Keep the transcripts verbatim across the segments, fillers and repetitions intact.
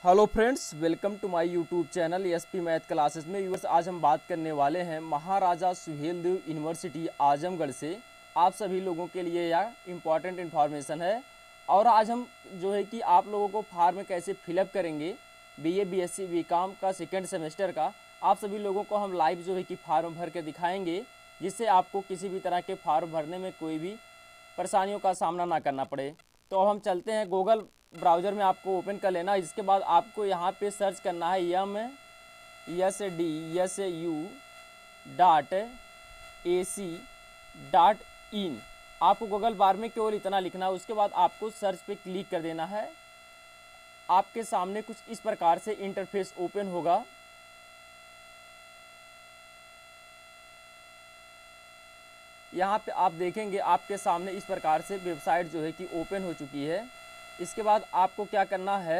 Hello friends, welcome to my YouTube channel SP math classes में। Viewers, आज हम बात करने वाले हैं महाराजा सुहेलदेव यूनिवर्सिटी आजमगढ़ से। आप सभी लोगों के लिए यह इम्पॉर्टेंट इन्फॉर्मेशन है। और आज हम जो है कि आप लोगों को फार्म कैसे फिलअप करेंगे बीए बीएससी बीकॉम का सेकेंड सेमेस्टर का, आप सभी लोगों को हम लाइव जो है कि फार्म भर के दिखाएँगे, जिससे आपको किसी भी तरह के फार्म भरने में कोई भी परेशानियों का सामना ना करना पड़े। तो हम चलते हैं, गूगल ब्राउज़र में आपको ओपन कर लेना। इसके बाद आपको यहाँ पे सर्च करना है M S D S U dot A C dot in. आपको गूगल बार में केवल इतना लिखना है। उसके बाद आपको सर्च पे क्लिक कर देना है। आपके सामने कुछ इस प्रकार से इंटरफेस ओपन होगा। यहाँ पे आप देखेंगे आपके सामने इस प्रकार से वेबसाइट जो है कि ओपन हो चुकी है। इसके बाद आपको क्या करना है,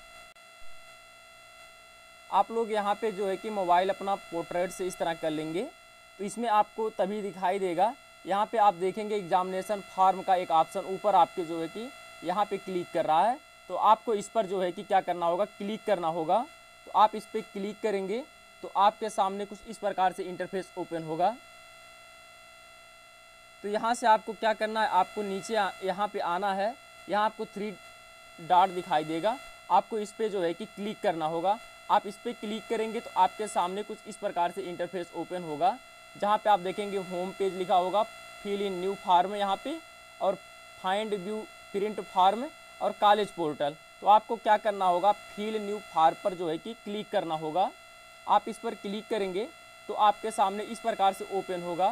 आप लोग यहाँ पे जो है कि मोबाइल अपना पोर्ट्रेट से इस तरह कर लेंगे, तो इसमें आपको तभी दिखाई देगा। यहाँ पे आप देखेंगे एग्जामिनेशन फॉर्म का एक ऑप्शन ऊपर आपके जो है कि यहाँ पे क्लिक कर रहा है। तो आपको इस पर जो है कि क्या करना होगा, क्लिक करना होगा। तो आप इस पर क्लिक करेंगे तो आपके सामने कुछ इस प्रकार से इंटरफेस ओपन होगा। तो यहाँ से आपको क्या करना है, आपको नीचे यहाँ पे आना है। यहाँ आपको थ्री डॉट दिखाई देगा, आपको इस पर जो है कि क्लिक करना होगा। आप इस पर क्लिक करेंगे तो आपके सामने कुछ इस प्रकार से इंटरफेस ओपन होगा, जहाँ पे आप देखेंगे होम पेज लिखा होगा, फिल इन न्यू फॉर्म यहाँ पे, और फाइंड व्यू प्रिंट फॉर्म और कॉलेज पोर्टल। तो आपको क्या करना होगा, फिल न्यू फॉर्म पर जो है कि क्लिक करना होगा। आप इस पर क्लिक करेंगे तो आपके सामने इस प्रकार से ओपन होगा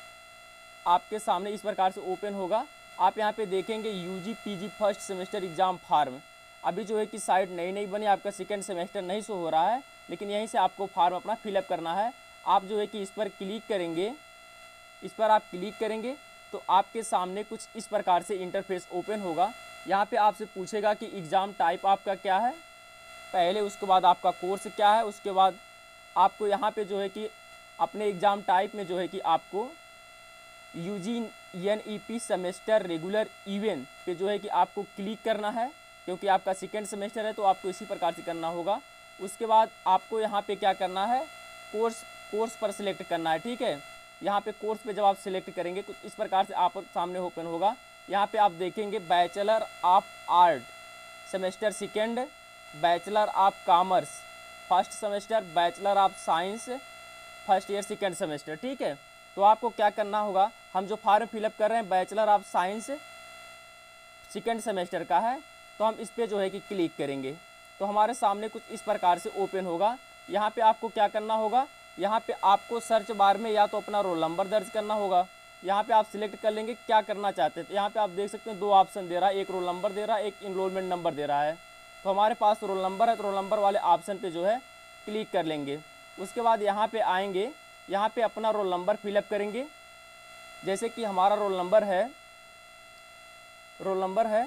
आपके सामने इस प्रकार से ओपन होगा। आप यहाँ पे देखेंगे UG PG first semester exam form. अभी जो है कि साइट नई नई बनी, आपका सेकंड सेमेस्टर नहीं शो हो रहा है, लेकिन यहीं से आपको फार्म अपना फिलअप करना है। आप जो है कि इस पर क्लिक करेंगे इस पर आप क्लिक करेंगे तो आपके सामने कुछ इस प्रकार से इंटरफेस ओपन होगा। यहाँ पे आपसे पूछेगा कि एग्ज़ाम टाइप आपका क्या है पहले, उसके बाद आपका कोर्स क्या है, उसके बाद आपको यहाँ पे जो है कि अपने एग्ज़ाम टाइप में जो है कि आपको UG N E P semester regular event पे जो है कि आपको क्लिक करना है, क्योंकि आपका सेकेंड सेमेस्टर है तो आपको इसी प्रकार से करना होगा। उसके बाद आपको यहाँ पे क्या करना है, कोर्स कोर्स पर सिलेक्ट करना है। ठीक है, यहाँ पे कोर्स पे जब आप सिलेक्ट करेंगे कुछ इस प्रकार से आप सामने ओपन होगा। यहाँ पे आप देखेंगे bachelor of art semester second, bachelor of commerce first semester, bachelor of science first year second semester. ठीक है, तो आपको क्या करना होगा, हम जो फॉर्म फिलअप कर रहे हैं bachelor of science second semester का है, तो हम इस पे जो है कि क्लिक करेंगे तो हमारे सामने कुछ इस प्रकार से ओपन होगा। यहाँ पे आपको क्या करना होगा, यहाँ पे आपको सर्च बार में या तो अपना रोल नंबर दर्ज करना होगा। यहाँ पे आप सिलेक्ट कर लेंगे क्या करना चाहते हैं। यहाँ पे आप देख सकते हैं दो ऑप्शन दे रहा है, एक रोल नंबर दे रहा है, एक इनरोलमेंट नंबर दे रहा है। तो हमारे पास रोल नंबर है, तो रोल नंबर वाले ऑप्शन पे जो है क्लिक कर लेंगे। उसके बाद यहाँ पे आएंगे, यहाँ पे अपना रोल नंबर फिलअप करेंगे। जैसे कि हमारा रोल नंबर है रोल नंबर है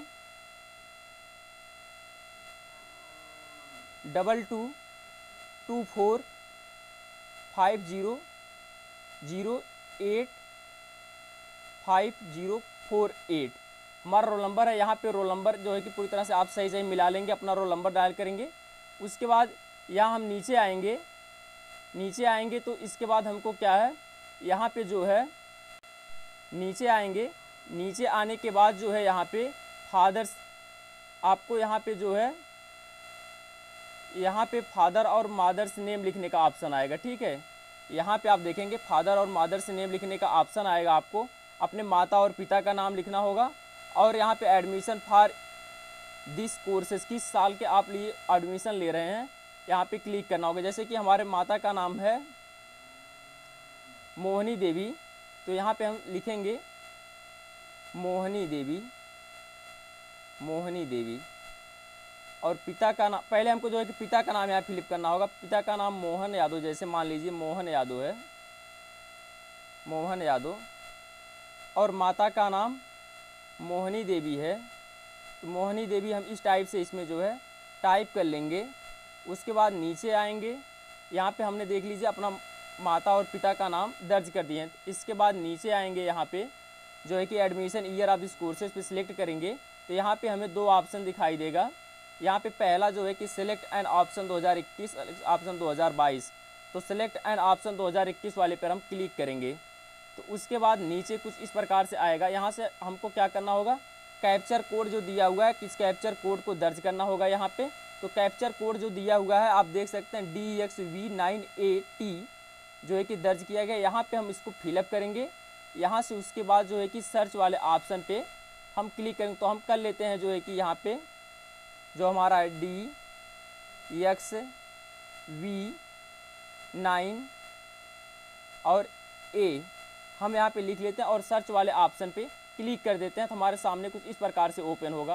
double two two four five zero zero eight five zero four eight हमारा रोल नंबर है। यहाँ पे रोल नंबर जो है कि पूरी तरह से आप सही सही मिला लेंगे, अपना रोल नंबर डायल करेंगे। उसके बाद यहाँ हम नीचे आएंगे नीचे आएंगे तो इसके बाद हमको क्या है, यहाँ पे जो है नीचे आएंगे नीचे आने के बाद जो है यहाँ पे फादर्स, आपको यहाँ पे जो है यहाँ पे फादर और मादर्स नेम लिखने का ऑप्शन आएगा। ठीक है, यहाँ पे आप देखेंगे फादर और मादर्स नेम लिखने का ऑप्शन आएगा। आपको अपने माता और पिता का नाम लिखना होगा। और यहाँ पे एडमिशन फॉर दिस कोर्सेज, किस साल के आप लिए एडमिशन ले रहे हैं, यहाँ पे क्लिक करना होगा। जैसे कि हमारे माता का नाम है मोहनी देवी, तो यहाँ पे हम लिखेंगे मोहनी देवी मोहनी देवी और पिता का नाम, पहले हमको जो है कि पिता का नाम यहाँ फिलिप करना होगा। पिता का नाम मोहन यादव, जैसे मान लीजिए मोहन यादव है मोहन यादव और माता का नाम मोहनी देवी है, तो मोहनी देवी हम इस टाइप से इसमें जो है टाइप कर लेंगे। उसके बाद नीचे आएंगे, यहाँ पे हमने देख लीजिए अपना माता और पिता का नाम दर्ज कर दिए हैं। इसके बाद नीचे आएंगे, यहाँ पे जो है कि admission year of this courses पे सिलेक्ट करेंगे तो यहाँ पे हमें दो ऑप्शन दिखाई देगा। यहाँ पे पहला जो है कि सिलेक्ट एंड ऑप्शन दो हज़ार इक्कीस ऑप्शन दो हज़ार बाईस, तो सिलेक्ट एंड ऑप्शन दो हज़ार इक्कीस वाले पर हम क्लिक करेंगे। तो उसके बाद नीचे कुछ इस प्रकार से आएगा। यहाँ से हमको क्या करना होगा, कैप्चर कोड जो दिया हुआ है किस कैप्चर कोड को दर्ज करना होगा यहाँ पे। तो कैप्चर कोड जो दिया हुआ है आप देख सकते हैं D X V nine A T जो है कि दर्ज किया गया। यहाँ पे हम इसको फिलअप करेंगे। यहाँ से उसके बाद जो है कि सर्च वाले ऑप्शन पे हम क्लिक करेंगे। तो हम कर लेते हैं जो है कि यहाँ पे जो हमारा डी एक्स वी नाइन और ए हम यहाँ पे लिख लेते हैं और सर्च वाले ऑप्शन पे क्लिक कर देते हैं। तो हमारे सामने कुछ इस प्रकार से ओपन होगा।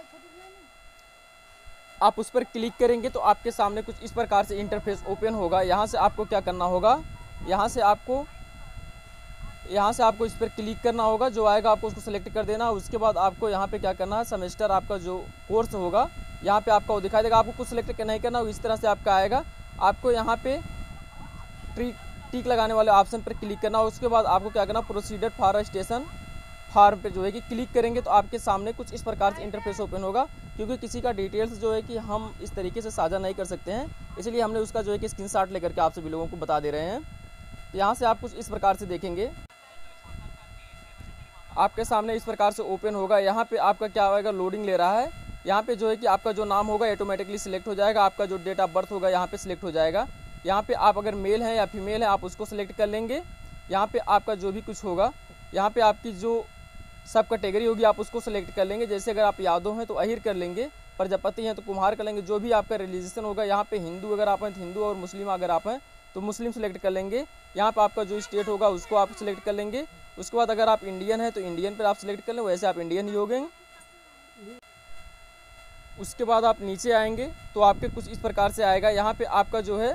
आप उस पर क्लिक करेंगे तो आपके सामने कुछ इस प्रकार से इंटरफेस ओपन होगा। यहाँ से आपको क्या करना होगा, यहाँ से आपको यहाँ से आपको इस पर क्लिक करना होगा। जो आएगा आपको उसको सेलेक्ट कर देना। उसके बाद आपको यहाँ पे क्या करना है, सेमेस्टर आपका जो कोर्स होगा यहाँ पे आपका वो दिखाई देगा। आपको कुछ सेलेक्ट नहीं करना, इस तरह से आपका आएगा। आपको यहाँ पे ट्री टिक लगाने वाले ऑप्शन पर क्लिक करना। उसके बाद आपको क्या करना, प्रोसीडर फॉर रजिस्ट्रेशन फॉर्म पे जो है कि क्लिक करेंगे तो आपके सामने कुछ इस प्रकार से इंटरफेस ओपन होगा। क्योंकि किसी का डिटेल्स जो है कि हम इस तरीके से साझा नहीं कर सकते हैं, इसलिए हमने उसका जो है कि स्क्रीनशॉट लेकर के आप सभी लोगों को बता दे रहे हैं। यहाँ से आप कुछ इस प्रकार से देखेंगे, आपके सामने इस प्रकार से ओपन होगा। यहाँ पे आपका क्या होगा, लोडिंग ले रहा है। यहाँ पे जो है कि आपका जो नाम होगा ऑटोमेटिकली सिलेक्ट हो जाएगा। आपका जो डेट ऑफ बर्थ होगा यहाँ पे सिलेक्ट हो जाएगा। यहाँ पे आप अगर मेल हैं या फीमेल है आप उसको सिलेक्ट कर लेंगे। यहाँ पे आपका जो भी कुछ होगा, यहाँ पे आपकी जो सब कैटेगरी होगी आप उसको सिलेक्ट कर लेंगे। जैसे अगर आप यादव हैं तो अहिर कर लेंगे, प्रजापति हैं तो कुम्हार कर लेंगे। जो भी आपका रिलीजन होगा, यहाँ पे हिंदू अगर आप हैं तो हिंदू और मुस्लिम अगर आप हैं तो मुस्लिम सेलेक्ट कर लेंगे। यहाँ पे आपका जो स्टेट होगा उसको आप सिलेक्ट कर लेंगे। उसके बाद अगर आप इंडियन हैं तो इंडियन पर आप सिलेक्ट कर लें, वैसे आप इंडियन ही होंगे। उसके बाद आप नीचे आएंगे तो आपके कुछ इस प्रकार से आएगा। यहाँ पे आपका जो है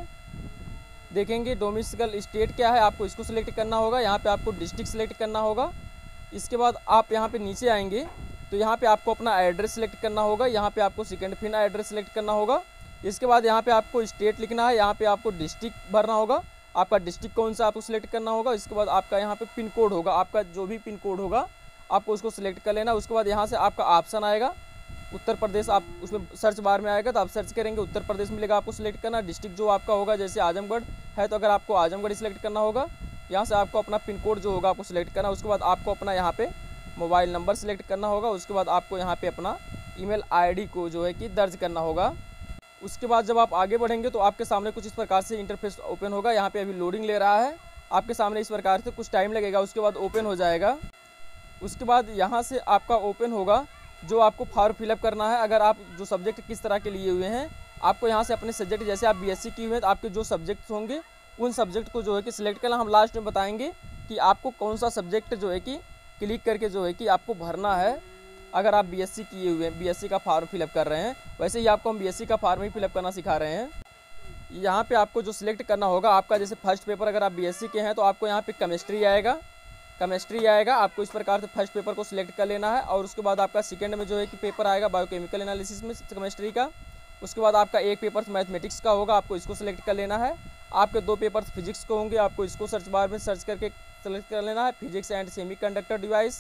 देखेंगे डोमिसाइल स्टेट क्या है, आपको इसको सिलेक्ट करना होगा। यहाँ पे आपको डिस्ट्रिक्ट सिलेक्ट करना होगा। इसके बाद आप यहाँ पे नीचे आएंगे तो यहाँ पे आपको अपना एड्रेस सेलेक्ट करना होगा। यहाँ पे आपको सेकंड पिन एड्रेस सेलेक्ट करना होगा। इसके बाद यहाँ पे आपको स्टेट लिखना है, यहाँ पे आपको डिस्ट्रिक्ट भरना होगा। आपका डिस्ट्रिक्ट कौन सा आपको सिलेक्ट करना होगा। इसके बाद आपका यहाँ पे पिन कोड होगा, आपका जो भी पिन कोड होगा आपको उसको सिलेक्ट कर लेना। उसके बाद यहाँ से आपका ऑप्शन आएगा उत्तर प्रदेश, आप उसमें सर्च बार में आएगा तो आप सर्च करेंगे उत्तर प्रदेश मिलेगा, आपको सिलेक्ट करना। डिस्ट्रिक्ट जो आपका होगा, जैसे आजमगढ़ है तो अगर आपको आजमगढ़ सिलेक्ट करना होगा। यहाँ से आपको अपना पिन कोड जो होगा आपको सिलेक्ट करना। उसके बाद आपको अपना यहाँ पे मोबाइल नंबर सेलेक्ट करना होगा। उसके बाद आपको यहाँ पे अपना ईमेल आईडी को जो है कि दर्ज करना होगा। उसके बाद जब आप आगे बढ़ेंगे तो आपके सामने कुछ इस प्रकार से इंटरफेस ओपन होगा। यहाँ पे अभी लोडिंग ले रहा है, आपके सामने इस प्रकार से कुछ टाइम लगेगा, उसके बाद ओपन हो जाएगा। उसके बाद यहाँ से आपका ओपन होगा जो आपको फॉर्म फिलअप करना है। अगर आप जो सब्जेक्ट किस तरह के लिए हुए हैं, आपको यहाँ से अपने सब्जेक्ट, जैसे आप बीएससी किए हुए हैं तो आपके जो सब्जेक्ट होंगे उन सब्जेक्ट को जो है कि सिलेक्ट करना। हम लास्ट में बताएंगे कि आपको कौन सा सब्जेक्ट जो है कि क्लिक करके जो है कि आपको भरना है। अगर आप बीएससी किए हुए हैं, बीएससी का फॉर्म फिलअप कर रहे हैं, वैसे ही आपको हम बीएससी का फॉर्म ही फिलअप करना सिखा रहे हैं। यहाँ पे आपको जो सिलेक्ट करना होगा, आपका जैसे फर्स्ट पेपर अगर आप बीएससी के हैं तो आपको यहाँ पे केमिस्ट्री आएगा, केमिस्ट्री आएगा। आपको इस प्रकार से फर्स्ट पेपर को सिलेक्ट कर लेना है। और उसके बाद आपका सेकंड में जो है कि पेपर आएगा बायोकेमिकल एनालिसिस में केमिस्ट्री का। उसके बाद आपका एक पेपर मैथमेटिक्स का होगा, आपको इसको सिलेक्ट कर लेना है। आपके दो पेपर फिजिक्स के होंगे, आपको इसको सर्च बार में सर्च करके सेलेक्ट कर लेना है। फिजिक्स एंड सेमीकंडक्टर डिवाइस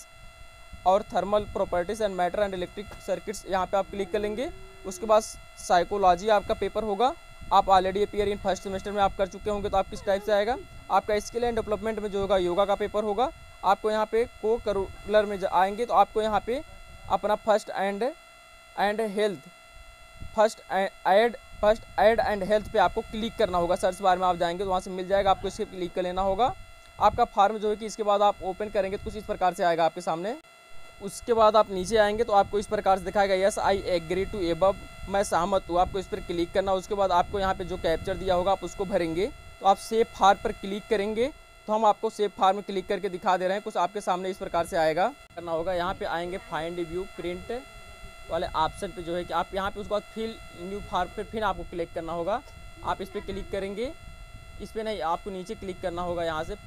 और thermal properties and matter and electric circuits, यहाँ पे आप क्लिक कर लेंगे। उसके बाद साइकोलॉजी आपका पेपर होगा। आप already appear in first semester में आप कर चुके होंगे तो आप किस टाइप से आएगा। आपका स्किल एंड डेवलपमेंट में जो होगा योगा का पेपर होगा। आपको यहाँ पे को करिकुलर में आएंगे तो आपको यहाँ पे अपना first and and health first aid first aid and health पे आपको क्लिक करना होगा। सर्च बार में आप जाएंगे तो वहाँ से मिल जाएगा, आपको इस पर क्लिक कर लेना होगा। आपका फार्म जो है कि इसके बाद आप ओपन करेंगे तो कुछ इस प्रकार से आएगा आपके सामने। उसके बाद आप नीचे आएंगे तो आपको इस प्रकार से दिखाएगा yes I agree to above, मैं सहमत हूँ। आपको इस पर क्लिक करना। उसके बाद आपको यहाँ पे जो कैप्चर दिया होगा आप उसको भरेंगे। तो आप सेव फार्म पर क्लिक करेंगे तो हम आपको सेव फार्म में क्लिक करके दिखा दे रहे हैं। कुछ आपके सामने इस प्रकार से आएगा, करना होगा। यहाँ पे आएंगे फाइंड व्यू प्रिंट वाले ऑप्शन पे जो है कि आप यहाँ पे उसके बाद फिल न्यू फार्म पे फिर आपको क्लिक करना होगा। आप इस पर क्लिक करेंगे, इस पर नहीं, आपको नीचे क्लिक करना होगा। यहाँ से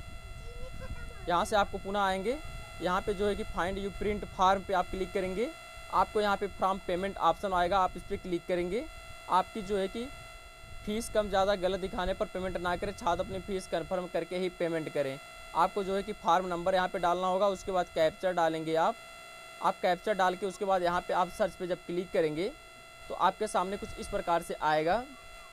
यहाँ से आपको पुनः आएंगे, यहाँ पे जो है कि फाइंड यू प्रिंट फार्म पे आप क्लिक करेंगे। आपको यहाँ पे फ्रॉम पेमेंट ऑप्शन आएगा, आप इस पर क्लिक करेंगे। आपकी जो है कि फ़ीस कम ज़्यादा गलत दिखाने पर पेमेंट ना करें, छात्र अपनी फ़ीस कंफर्म करके ही पेमेंट करें। आपको जो है कि फार्म नंबर यहाँ पे डालना होगा। उसके बाद कैप्चर डालेंगे आप आप कैप्चर डाल के उसके बाद यहाँ पे आप सर्च पे जब क्लिक करेंगे तो आपके सामने कुछ इस प्रकार से आएगा।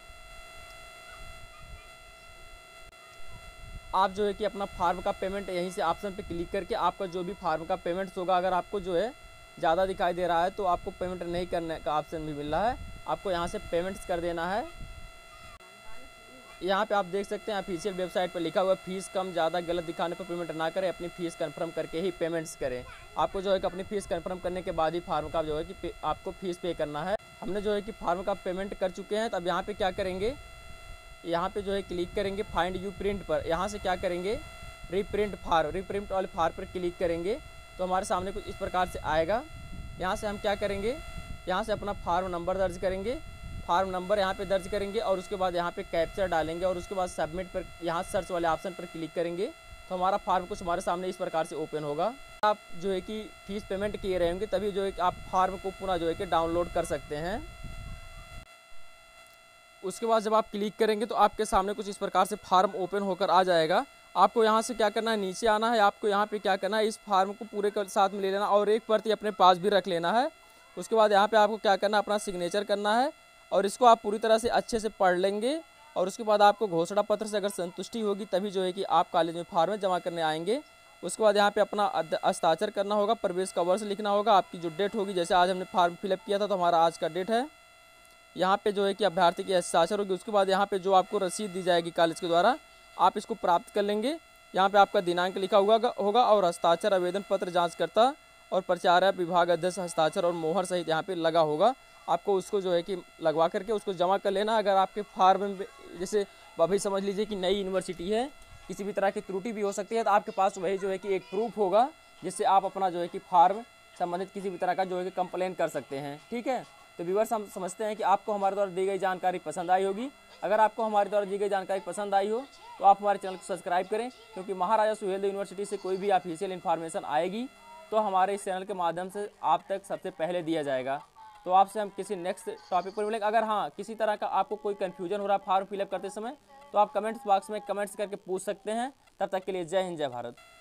आप जो है कि अपना फार्म का पेमेंट यहीं से ऑप्शन पे क्लिक करके आपका जो भी फार्म का पेमेंट्स होगा, अगर आपको जो है ज़्यादा दिखाई दे रहा है तो आपको पेमेंट नहीं करने का ऑप्शन भी मिल रहा है, आपको यहाँ से पेमेंट्स कर देना है। यहाँ पे आप देख सकते हैं ऑफिशियल वेबसाइट पर लिखा हुआ फीस कम ज़्यादा गलत दिखाने पर पेमेंट ना करें, अपनी फ़ीस कंफर्म करके ही पेमेंट्स करें। आपको जो है कि अपनी फ़ीस कंफर्म करने के बाद ही फार्म का जो है कि आपको फ़ीस पे करना है। हमने जो है कि फार्म का पेमेंट कर चुके हैं, तो अब यहाँ पे क्या करेंगे, यहाँ पे जो है क्लिक करेंगे फाइंड यू प्रिंट पर। यहाँ से क्या करेंगे, रीप्रिंट फार्म, रीप्रिंट वाले फार्म पर क्लिक करेंगे तो हमारे सामने कुछ इस प्रकार से आएगा। यहाँ से हम क्या करेंगे, यहाँ से अपना फार्म नंबर दर्ज करेंगे, फार्म नंबर यहाँ पे दर्ज करेंगे और उसके बाद यहाँ पे कैप्चर डालेंगे और उसके बाद सबमिट पर यहाँ सर्च वाले ऑप्शन पर क्लिक करेंगे तो हमारा फार्म कुछ हमारे सामने इस प्रकार से ओपन होगा। आप जो है कि फीस पेमेंट किए रहेंगे तभी जो है कि आप फार्म को पुनः जो है कि डाउनलोड कर सकते हैं। उसके बाद जब आप क्लिक करेंगे तो आपके सामने कुछ इस प्रकार से फार्म ओपन होकर आ जाएगा। आपको यहाँ से क्या करना है, नीचे आना है, आपको यहाँ पे क्या करना है, इस फार्म को पूरे के साथ में ले लेना और एक प्रति अपने पास भी रख लेना है। उसके बाद यहाँ पे आपको क्या करना है, अपना सिग्नेचर करना है और इसको आप पूरी तरह से अच्छे से पढ़ लेंगे और उसके बाद आपको घोषणा पत्र से अगर संतुष्टि होगी तभी जो है कि आप कॉलेज में फार्म जमा करने आएंगे। उसके बाद यहाँ पे अपना हस्ताक्षर करना होगा, प्रवेश का वर्ष लिखना होगा, आपकी जो डेट होगी, जैसे आज हमने फार्म फिलअप किया था तो हमारा आज का डेट है, यहाँ पे जो है कि अभ्यर्थी की हस्ताक्षर होगी। उसके बाद यहाँ पे जो आपको रसीद दी जाएगी कॉलेज के द्वारा, आप इसको प्राप्त कर लेंगे। यहाँ पे आपका दिनांक लिखा हुआ होगा और हस्ताक्षर, आवेदन पत्र, जांचकर्ता और प्राचार्य विभाग अध्यक्ष हस्ताक्षर और मोहर सहित यहाँ पे लगा होगा। आपको उसको जो है कि लगवा करके उसको जमा कर लेना। अगर आपके फार्म में जैसे अभी समझ लीजिए कि नई यूनिवर्सिटी है, किसी भी तरह की त्रुटि भी हो सकती है, तो आपके पास वही जो है कि एक प्रूफ होगा जिससे आप अपना जो है कि फार्म संबंधित किसी भी तरह का जो है कि कंप्लेन कर सकते हैं। ठीक है, तो व्यूअर्स हम समझते हैं कि आपको हमारे द्वारा दी गई जानकारी पसंद आई होगी। अगर आपको हमारे द्वारा दी गई जानकारी पसंद आई हो तो आप हमारे चैनल को सब्सक्राइब करें, क्योंकि महाराजा सुहेलदेव यूनिवर्सिटी से कोई भी ऑफिशियल इन्फॉर्मेशन आएगी तो हमारे इस चैनल के माध्यम से आप तक सबसे पहले दिया जाएगा। तो आपसे हम किसी नेक्स्ट टॉपिक पर मिलेंगे। अगर हाँ किसी तरह का आपको कोई कन्फ्यूजन हो रहा है फार्म फिलअप करते समय तो आप कमेंट्स बॉक्स में कमेंट्स करके पूछ सकते हैं। तब तक के लिए जय हिंद, जय भारत।